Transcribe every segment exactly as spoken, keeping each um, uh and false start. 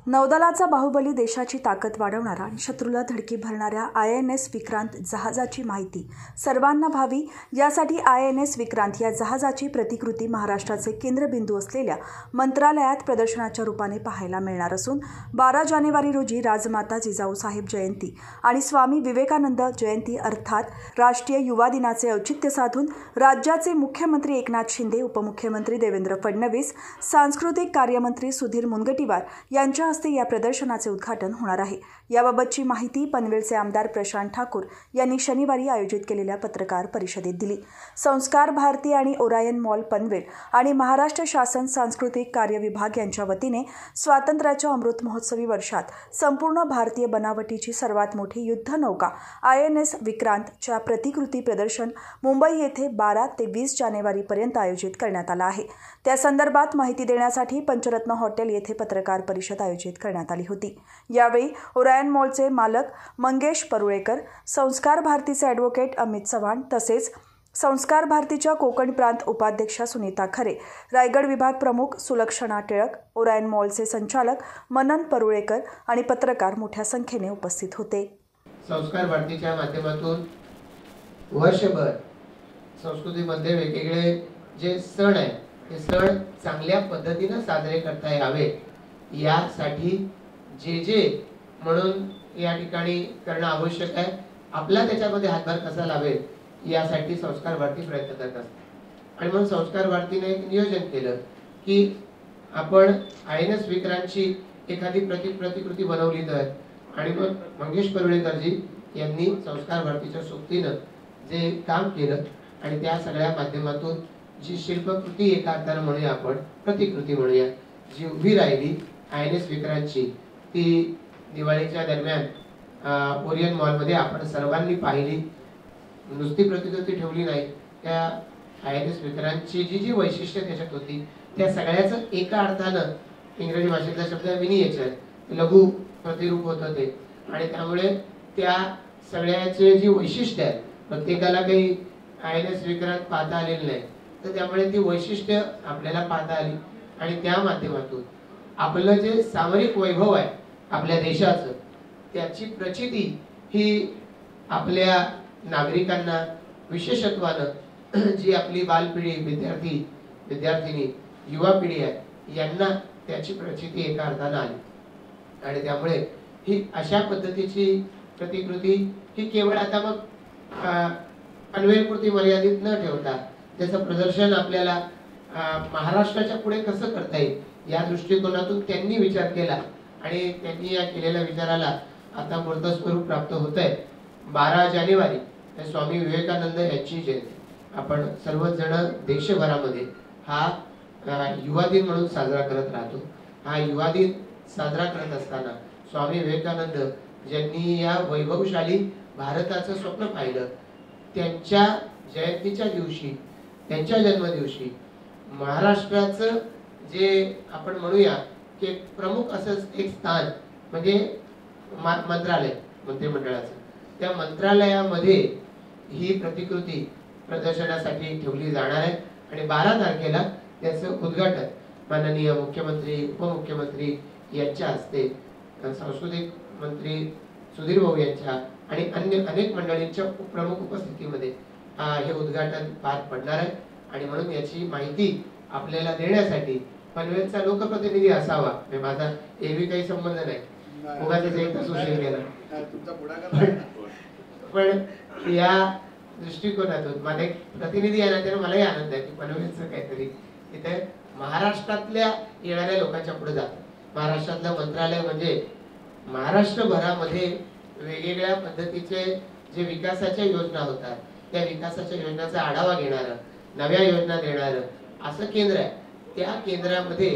नौदलाचा बाहुबली देशाची ताकद वाढवणारा आणि शत्रूला धडकी भरणाऱ्या आय एन एस विक्रांत जहाजाची माहिती सर्वांना व्हावी यासाठी आय एन एस विक्रांत या जहाजाची प्रतिकृती महाराष्ट्राचे केंद्रबिंदू असलेल्या मंत्रालयात प्रदर्शनाच्या रूपाने पाहायला मिळणार असून बारा जानेवारी रोजी राजमाता जिजाऊसाहेब जयंती आणि स्वामी विवेकानंद जयंती अर्थात राष्ट्रीय युवा दिनाचे औचित्य साधून राज्याचे मुख्यमंत्री एकनाथ शिंदे, उपमुख्यमंत्री देवेंद्र फडणवीस, सांस्कृतिक कार्यमंत्री सुधीर मुनगंटीवार यांच्या हस्ते या प्रदर्शनाचे उद्घाटन होणार आहे। याबाबतची माहिती पनवेलचे आमदार प्रशांत ठाकूर यांनी शनिवारी आयोजित केलेल्या पत्रकार परिषदेत दिली। संस्कार भारती आणि ओरायन मॉल पनवेल आणि महाराष्ट्र शासन सांस्कृतिक कार्य विभाग यांच्या वतीने स्वातंत्र्याच्या अमृत महोत्सवी वर्षात संपूर्ण भारतीय बनावटीची सर्वात मोठी युद्ध नौका आय एन एस विक्रांतच्या प्रतिकृती प्रदर्शन मुंबई येथे बारा ते वीस जानेवारी पर्यंत आयोजित करण्यात आला आहे। त्या संदर्भात माहिती देण्यासाठी पंचरत्न हॉटेल येथे पत्रकार परिषद आयोजित करण्यात आली होती। यावेळी ओरायन मॉलचे मालक मंगेश परुळेकर, संस्कार भारतीचे ॲडव्होकेट अमित चव्हाण तसेच संस्कार भारतीच्या कोकण प्रांत उपाध्यक्षा सुनीता खरे, रायगड विभाग प्रमुख सुलक्षणा टिळक, ओरायन मॉलचे संचालक मनन परुळेकर आणि पत्रकार मोठ्या संख्येने उपस्थित होते। संस्कार भारतीच्या माध्यमातून वर्षभर संस्कृतीमध्ये वेगवेगळे जे सण आहेत ते सण चांगल्या पद्धतीने साजरे करता यावे यासाठी जे जे म्हणून या ठिकाणी करणं आवश्यक आहे, आपला त्याच्यामध्ये हातभार कसा लावेल यासाठी संस्कार भारती प्रयत्न करत असते। आणि म्हणून संस्कार भारतीने एक नियोजन केलं की आपण आय एन एस विक्रांतची एखादी प्रति प्रतिकृती बनवली तर, आणि मग मंगेश परुळेकरजी यांनी संस्कार भारतीच्या सोबतीनं जे काम केलं आणि त्या सगळ्या माध्यमातून जी शिल्पकृती एका अर्थानं म्हणूया, आपण प्रतिकृती म्हणूया, जी उभी राहिली आय एन एस विक्रांतची, ती दिवाळीच्या दरम्यान ओरियन मॉलमध्ये आपण सर्वांनी पाहिली। नुसती प्रतिकृती ठेवली नाही, त्या आय एन एस विक्रांतची जी जी वैशिष्ट्य त्याच्यात होती त्या सगळ्याचं एका अर्थानं इंग्रजी भाषेतला शब्द मिनिएचर, लघु प्रतिरूप होतं ते, आणि त्यामुळे त्या सगळ्याचे जी वैशिष्ट्य आहे प्रत्येकाला काही आय एन एस विक्रांत पाहता आलेलं नाही, तर त्यामुळे ती वैशिष्ट्य आपल्याला पाहता आली आणि त्या माध्यमातून आपलं जे सामरिक वैभव आहे आपल्या देशाचं त्याची प्रचिती ही आपल्या नागरिकांना विशेषत्वानं जी आपली बालपिढी, विद्यार्थी विद्यार्थिनी युवा पिढी आहे यांना त्याची प्रचिती एका अर्थानं आली। आणि त्यामुळे ही अशा पद्धतीची प्रतिकृती ही केवळ आता मग पनवेलपुरती मर्यादित न ठेवता त्याचं प्रदर्शन आपल्याला महाराष्ट्राच्या पुढे कसं करता येईल या दृष्टिकोनातून त्यांनी विचार केला आणि त्यांनी या केलेल्या विचाराला आता मूर्त स्वरूप प्राप्त होत आहे। बारा जानेवारी स्वामी विवेकानंद यांची जयंती आपण सर्वच जण देशभरामध्ये हा युवा दिन म्हणून साजरा करत राहतो। हा युवा दिन साजरा करत असताना स्वामी विवेकानंद ज्यांनी या वैभवशाली भारताचं स्वप्न पाहिलं, त्यांच्या जयंतीच्या दिवशी, त्यांच्या जन्मदिवशी महाराष्ट्राचं जे आपण म्हणूया की प्रमुख असं एक स्थान म्हणजे मंत्रालय, मंत्रिमंडळाचं, त्या मंत्रालयामध्ये ही प्रतिकृती प्रदर्शनासाठी ठेवली जाणार आहे आणि बारा तारखेला त्याचं उद्घाटन माननीय मुख्यमंत्री, उपमुख्यमंत्री यांच्या हस्ते, सांस्कृतिक मंत्री सुधीर भाऊ यांच्या आणि अन्य अनेक मंडळींच्या प्रमुख उपस्थितीमध्ये हे उद्घाटन पार पडणार आहे। आणि म्हणून याची माहिती आपल्याला देण्यासाठी पनवेलचा लोकप्रतिनिधी असावा, माझा एरवी काही संबंध नाही, उगाच एक असोसिएट केला, पण या दृष्टिकोनातून माझा एक प्रतिनिधी आहे ना, त्याने मलाही आनंद आहे की पनवेलचं काहीतरी तिथे महाराष्ट्रातल्या येणाऱ्या लोकांच्या पुढे जातं। महाराष्ट्रातलं मंत्रालय म्हणजे महाराष्ट्रभरामध्ये वेगवेगळ्या पद्धतीचे जे विकासाच्या योजना होतात त्या विकासाच्या योजनांचा आढावा घेणारं, नव्या योजना देणारं असं केंद्र आहे। त्या केंद्रामध्ये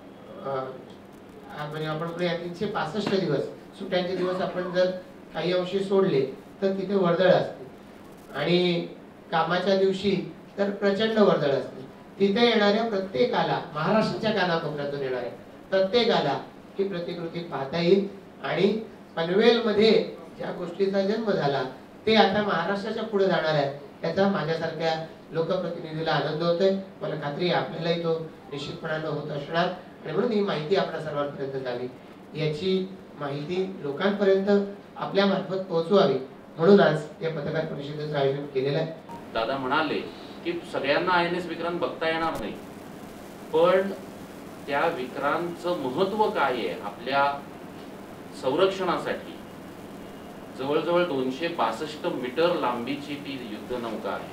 म्हणजे आपण तीनशे पासष्ट दिवस सुट्ट्यांचे दिवस आपण जर काही अंशी सोडले तर तिथे वर्दळ असते आणि कामाच्या दिवशी तर प्रचंड वर्दळ असते। तिथे येणाऱ्या प्रत्येकाला, महाराष्ट्राच्या कानाकोपऱ्यातून येणाऱ्या प्रत्येकाला ही प्रतिकृती पाहता येईल आणि पनवेलमध्ये ज्या गोष्टीचा जन्म झाला ते आता महाराष्ट्राच्या पुढे जाणार आहे याचा माझ्यासारख्या लोकप्रतिनिधीला आनंद होतोय। मला खात्री आहे आपल्यालाही तो निश्चितपणाने होत असणार आणि म्हणून ही माहिती आपल्या सर्वांपर्यंत जावी याची माहिती लोकांपर्यंत आपल्या मार्फत पोहोचवावी म्हणून आज या पत्रकार परिषदेचं आयोजन केलेलं आहे. दादा म्हणाले की सगळ्यांना आय एन एस विक्रांत बघता येणार नाही, पण त्या विक्रांतचं महत्व काय आहे आपल्या संरक्षणासाठी. जवळजवळ दोनशे बासष्ट मीटर लांबीची ती युद्धनौका आहे.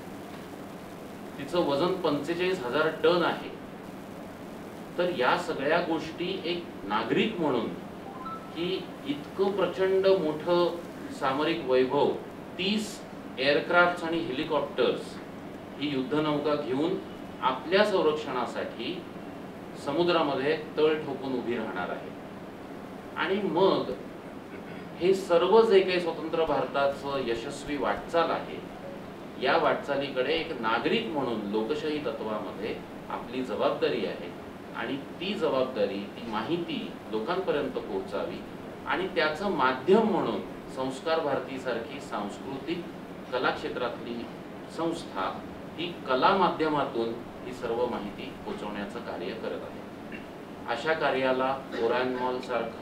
तिचं वजन पंचेचाळीस हजार टन आहे. तर या सगळ्या गोष्टी एक नागरिक म्हणून की इतकं प्रचंड मोठं सामरिक वैभव, तीस एअरक्राफ्ट आणि हेलिकॉप्टर्स ही युद्धनौका घेऊन आपल्या संरक्षणासाठी समुद्रामध्ये तळ ठोकून उभी राहणार आहे. आणि मग हे सर्व जे काही स्वतंत्र भारताचं यशस्वी वाटचाल आहे, या वाटचालीकडे एक नागरिक म्हणून लोकशाही तत्वामध्ये आपली जबाबदारी आहे. आणि ती जबाबदारी, ती माहिती लोकांपर्यंत पोहोचावी आणि त्याचं माध्यम म्हणून संस्कार भारती सारखी सांस्कृतिक कला क्षेत्रातली संस्था ही कला माध्यमातून ही सर्व माहिती पोहोचवण्याचं कार्य करत आहे. अशा कार्याला ओरायन मॉल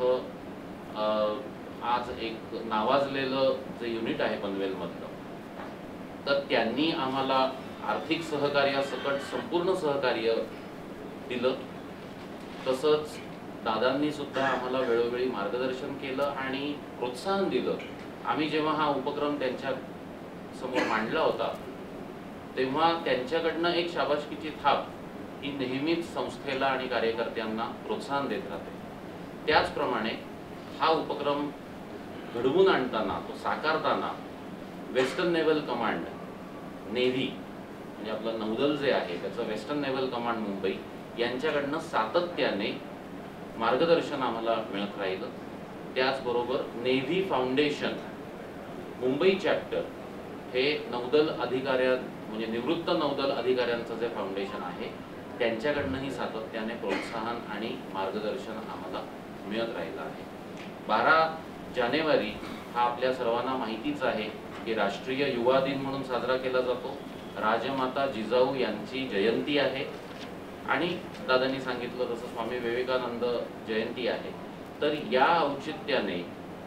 सारखं आज एक नावाजलेलं जे युनिट आहे पनवेलमधलं, तर त्यांनी आम्हाला आर्थिक सहकार्यासकट संपूर्ण सहकार्य दिलं. तसंच दादांनी सुद्धा आम्हाला वेळोवेळी मार्गदर्शन केलं आणि प्रोत्साहन दिलं. आम्ही जेव्हा हा उपक्रम त्यांच्या समोर मांडला होता तेव्हा त्यांच्याकडनं एक शाबासकीची थाप ही नेहमीच संस्थेला आणि कार्यकर्त्यांना प्रोत्साहन देत राहते. त्याचप्रमाणे हा उपक्रम घडवून आणताना, तो साकारताना वेस्टर्न नेव्हल कमांड, नेव्ही म्हणजे आपलं नौदल जे आहे त्याचं वेस्टर्न नेव्हल कमांड मुंबई यांच्याकडनं सातत्याने मार्गदर्शन आम्हाला मिळत राहिलं. त्याचबरोबर नेव्ही फाउंडेशन मुंबई चॅप्टर हे नौदल अधिकाऱ्या म्हणजे निवृत्त नौदल अधिकाऱ्यांचं जे फाउंडेशन आहे त्यांच्याकडनंही सातत्याने प्रोत्साहन आणि मार्गदर्शन आम्हाला मिळत राहिलं आहे. बारा जानेवारी हा आपल्या सर्वांना माहितीच आहे की राष्ट्रीय युवा दिन म्हणून साजरा केला जातो. राजमाता जिजाऊ यांची जयंती आहे आणि दादांनी सांगितलं तसं स्वामी विवेकानंद जयंती आहे. तर या औचित्याने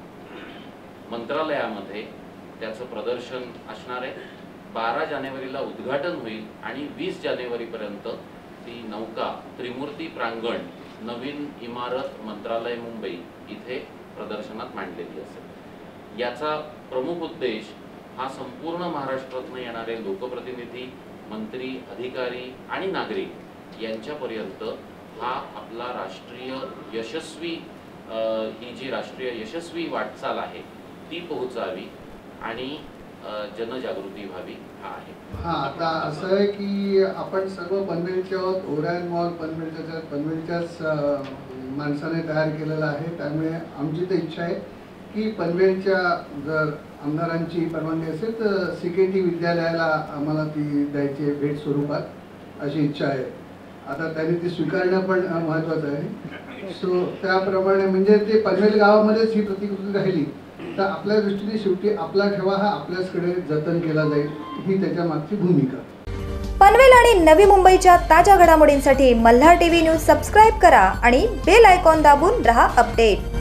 मंत्रालयामध्ये त्याचं प्रदर्शन असणार आहे. बारा जानेवारीला उद्घाटन होईल आणि वीस जानेवारीपर्यंत ती नौका त्रिमूर्ती प्रांगण, नवीन इमारत, मंत्रालय मुंबई इथे प्रदर्शनात मांडलेली असेल. याचा प्रमुख उद्देश हा संपूर्ण महाराष्ट्रातून येणारे लोकप्रतिनिधी, मंत्री, अधिकारी आणि नागरिक यांच्यापर्यंत हा आपला राष्ट्रीय यशस्वी ही जी राष्ट्रीय यशस्वी वाटचाल आहे ती पोहोचावी आणि जनजागृती व्हावी हा आहे. हा आता असं आहे की आपण सर्व पनवेलच्या ओरायन मॉल पनवेलच्या पनवेलच्याच माणसाने तयार केलेला आहे. त्यामुळे आमची तर इच्छा आहे की पनवेलच्या जर आमदारांची परवानगी असेल तर सी के टी विद्यालयाला आम्हाला ती द्यायची भेट स्वरूपात अशी इच्छा आहे. आता त्यांनी ती स्वीकारणं पण महत्त्वाचं आहे. सो त्याप्रमाणे म्हणजे ते पनवेल गावामध्येच ही प्रतिकृती राहिली तर आपल्या दृष्टीने शेवटी आपला ठेवा हा आपल्याचकडे जतन केला जाईल, ही त्याच्या मागची भूमिका. पनवेल आणि नवी मुंबईच्या ताज्या घडामोडींसाठी मल्हार टीव्ही न्यूज सबस्क्राईब करा आणि बेल आयकॉन दाबून रहा अपडेट.